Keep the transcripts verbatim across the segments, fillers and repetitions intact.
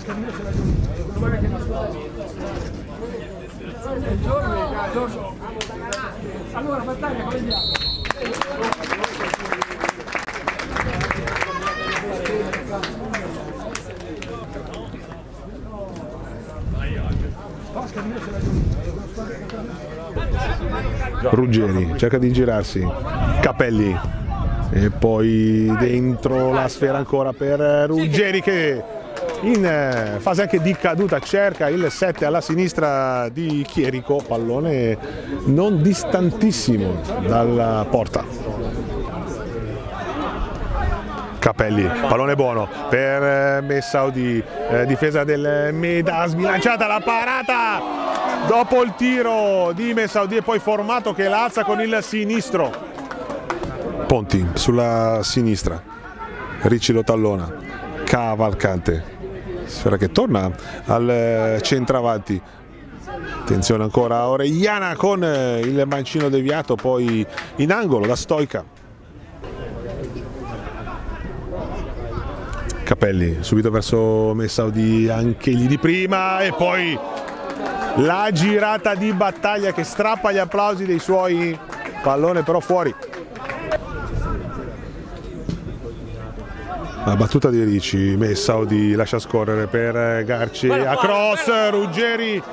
Allora, battaglia, come andiamo? Ruggeri cerca di girarsi, Capelli e poi dentro la sfera ancora per Ruggeri che in fase anche di caduta cerca il sette alla sinistra di Chierico, pallone non distantissimo dalla porta. Capelli, pallone buono per Messaoudi, eh, difesa del Meda, sbilanciata la parata dopo il tiro di Messaoudi e poi Formato che la alza con il sinistro. Ponti sulla sinistra, Ricci lo tallona, Cavalcante, sfera che torna al centravanti. Attenzione ancora Orellana con il mancino deviato, poi in angolo da Stoica. Capelli subito verso Messaoudi, anche gli di prima e poi la girata di Battaglia che strappa gli applausi dei suoi, pallone però fuori. La battuta di Ricci, Messaoudi lascia scorrere per Garci, a cross, Ruggeri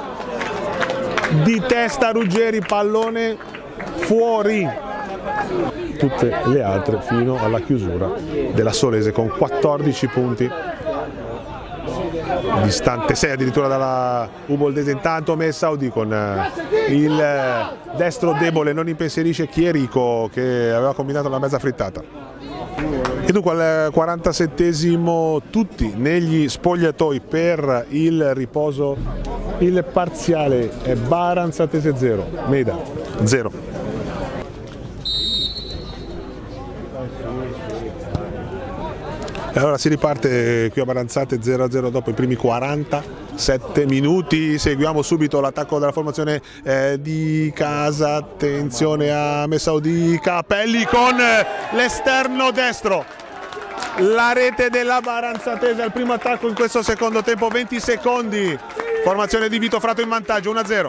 di testa, Ruggeri, pallone fuori. Tutte le altre fino alla chiusura della Solese con quattordici punti, distante sei addirittura dalla Uboldese. Intanto Messaoudi con il destro debole non impensierisce Chierico che aveva combinato una mezza frittata. E dunque al quarantasettesimo tutti negli spogliatoi per il riposo. Il parziale è Baranzatese zero, Meda zero. E allora si riparte qui a Baranzate zero a zero dopo i primi quarantasette minuti. Seguiamo subito l'attacco della formazione eh, di casa. Attenzione a Messaoudi, Capelli con l'esterno destro. La rete della Baranzatese al primo attacco in questo secondo tempo, venti secondi. Formazione di Vito Frato in vantaggio, uno a zero.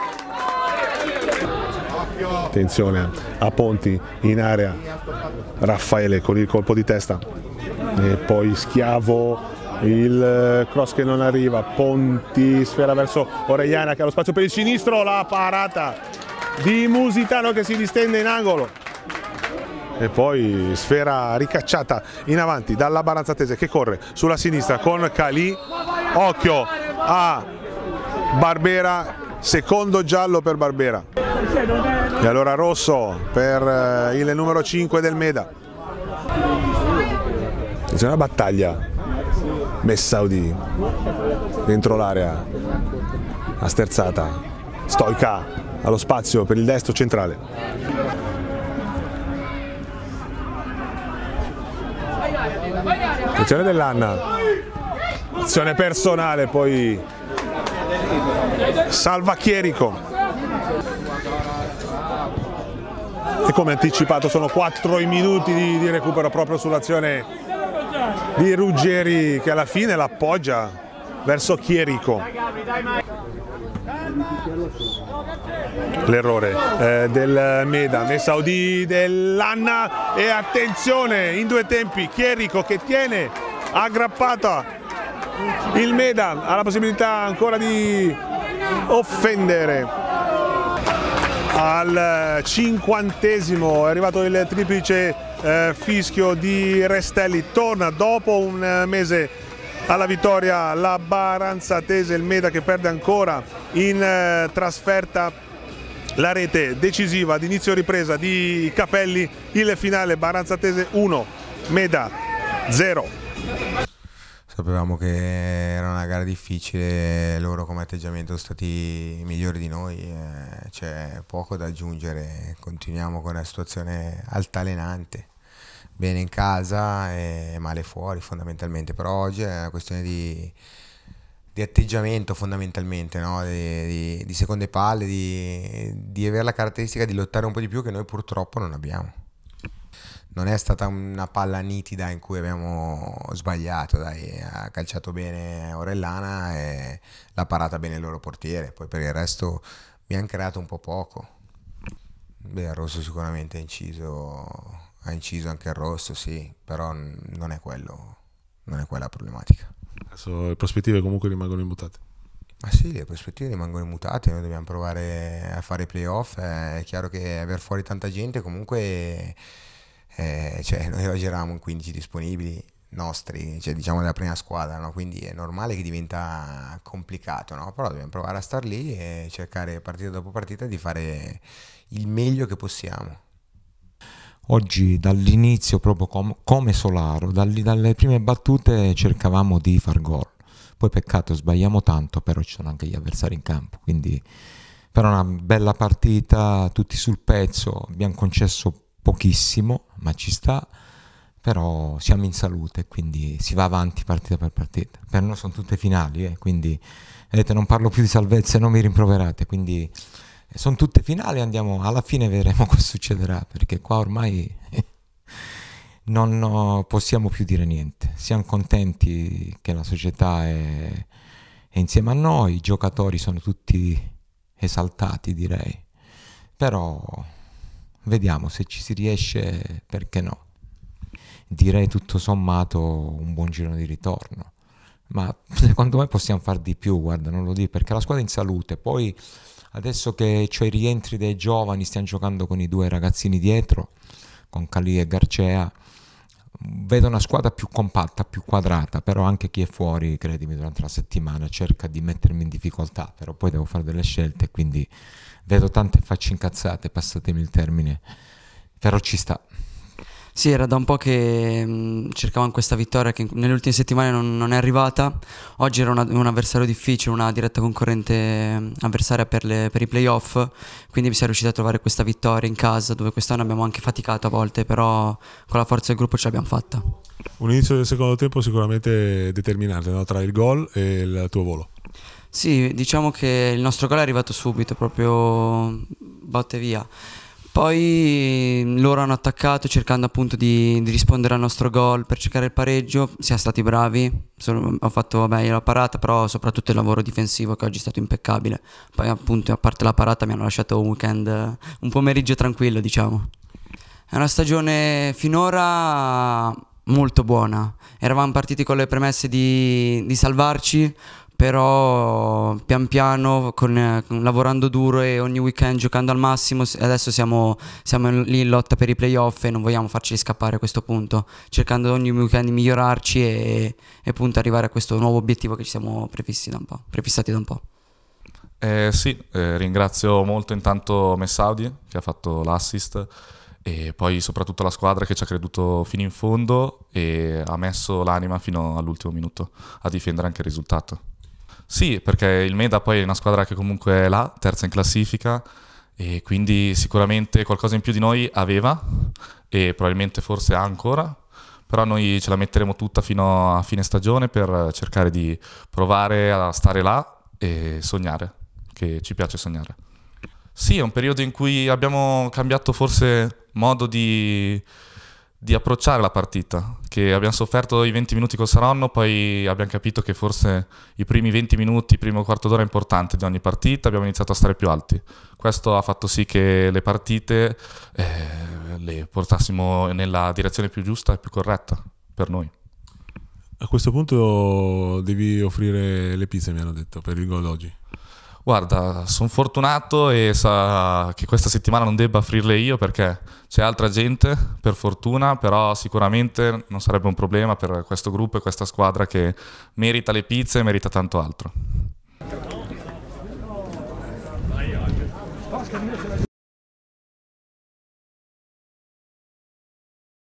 Attenzione a Ponti in area, Raffaele con il colpo di testa. E poi Schiavo, il cross che non arriva, Ponti, sfera verso Orellana che ha lo spazio per il sinistro, la parata di Musitano che si distende in angolo. E poi sfera ricacciata in avanti dalla Baranzatese che corre sulla sinistra con Calì, occhio a Barbera, secondo giallo per Barbera. E allora rosso per il numero cinque del Meda. C'è una battaglia, Messaoudi dentro l'area, a sterzata, Stoica allo spazio per il destro centrale. Attenzione dell'Anna, azione personale, poi salva Chierico. E come anticipato sono quattro i minuti di, di recupero proprio sull'azione di Ruggeri che alla fine l'appoggia verso Chierico. L'errore eh, del Meda, Messaoudi dell'Anna e attenzione in due tempi Chierico che tiene aggrappata il Meda, ha la possibilità ancora di offendere. Al cinquantesimo è arrivato il triplice eh, fischio di Restelli, torna dopo un mese alla vittoria la Baranzatese, il Meda che perde ancora in eh, trasferta la rete decisiva di inizio ripresa di Capelli, il finale Baranzatese uno, Meda zero. Sapevamo che era una gara difficile, loro come atteggiamento sono stati migliori di noi, eh, c'è poco da aggiungere, continuiamo con una situazione altalenante, bene in casa e male fuori fondamentalmente, però oggi è una questione di, di atteggiamento fondamentalmente, no? di, di, di seconde palle, di, di avere la caratteristica di lottare un po' di più che noi purtroppo non abbiamo. non è stata una palla nitida in cui abbiamo sbagliato, dai, ha calciato bene Orellana e l'ha parata bene il loro portiere, poi per il resto abbiamo creato un po' poco. Beh, il rosso sicuramente ha inciso, ha inciso anche il rosso, sì, però non è quello, non è quella la problematica. Adesso le prospettive comunque rimangono immutate. Ma sì, le prospettive rimangono immutate, noi dobbiamo provare a fare i playoff, è chiaro che aver fuori tanta gente comunque, eh, cioè noi oggi eravamo in quindici disponibili nostri, cioè diciamo della prima squadra, no? Quindi è normale che diventa complicato, no? Però dobbiamo provare a star lì e cercare partita dopo partita di fare il meglio che possiamo. Oggi dall'inizio, proprio com come Solaro, dalle, dalle prime battute cercavamo di far gol. Poi peccato, sbagliamo tanto, però ci sono anche gli avversari in campo, quindi però una bella partita, tutti sul pezzo, abbiamo concesso pochissimo, ma ci sta, però siamo in salute, quindi si va avanti partita per partita. Per noi sono tutte finali, eh, quindi vedete, non parlo più di salvezza e non mi rimproverate, quindi sono tutte finali, andiamo, alla fine vedremo cosa succederà, perché qua ormai non possiamo più dire niente. Siamo contenti che la società è, è insieme a noi, i giocatori sono tutti esaltati, direi, però vediamo se ci si riesce, perché no. Direi tutto sommato un buon giro di ritorno, ma secondo me possiamo far di più, guarda, non lo dico, perché la squadra è in salute. Poi adesso che c'ho i rientri dei giovani, stiamo giocando con i due ragazzini dietro, con Calì e Garcea, vedo una squadra più compatta, più quadrata, però anche chi è fuori, credimi, durante la settimana cerca di mettermi in difficoltà, però poi devo fare delle scelte, quindi vedo tante facce incazzate, passatemi il termine, però ci sta. Sì, era da un po' che mh, cercavamo questa vittoria che nelle ultime settimane non, non è arrivata. Oggi era una, un avversario difficile, una diretta concorrente avversaria per, le, per i playoff, quindi si è riusciti a trovare questa vittoria in casa, dove quest'anno abbiamo anche faticato a volte, però con la forza del gruppo ce l'abbiamo fatta. Un inizio del secondo tempo sicuramente determinante, no? Tra il gol e il tuo volo. Sì, diciamo che il nostro gol è arrivato subito, proprio botte via. Poi loro hanno attaccato cercando appunto di, di rispondere al nostro gol per cercare il pareggio, siamo stati bravi, sono, ho fatto vabbè, la parata, però soprattutto il lavoro difensivo che oggi è stato impeccabile. Poi appunto a parte la parata mi hanno lasciato un weekend, un pomeriggio tranquillo, diciamo. È una stagione finora molto buona, eravamo partiti con le premesse di, di salvarci, però pian piano, con, con, lavorando duro e ogni weekend giocando al massimo, adesso siamo, siamo lì in lotta per i playoff e non vogliamo farceli scappare a questo punto, cercando ogni weekend di migliorarci e, e appunto arrivare a questo nuovo obiettivo che ci siamo prefissi da un po', prefissati da un po'. Eh, sì, eh, ringrazio molto intanto Messaudi che ha fatto l'assist e poi soprattutto la squadra che ci ha creduto fino in fondo e ha messo l'anima fino all'ultimo minuto a difendere anche il risultato. Sì, perché il Meda poi è una squadra che comunque è là, terza in classifica, e quindi sicuramente qualcosa in più di noi aveva e probabilmente forse ha ancora, però noi ce la metteremo tutta fino a fine stagione per cercare di provare a stare là e sognare, che ci piace sognare. Sì, è un periodo in cui abbiamo cambiato forse modo di... di approcciare la partita, che abbiamo sofferto i venti minuti col Saronno, poi abbiamo capito che forse i primi venti minuti, il primo quarto d'ora è importante di ogni partita, abbiamo iniziato a stare più alti. Questo ha fatto sì che le partite eh, le portassimo nella direzione più giusta e più corretta per noi. A questo punto devi offrire le pizze, mi hanno detto, per il gol d'oggi. Guarda, sono fortunato e sa che questa settimana non debba offrirle io perché c'è altra gente, per fortuna, però sicuramente non sarebbe un problema per questo gruppo e questa squadra che merita le pizze e merita tanto altro.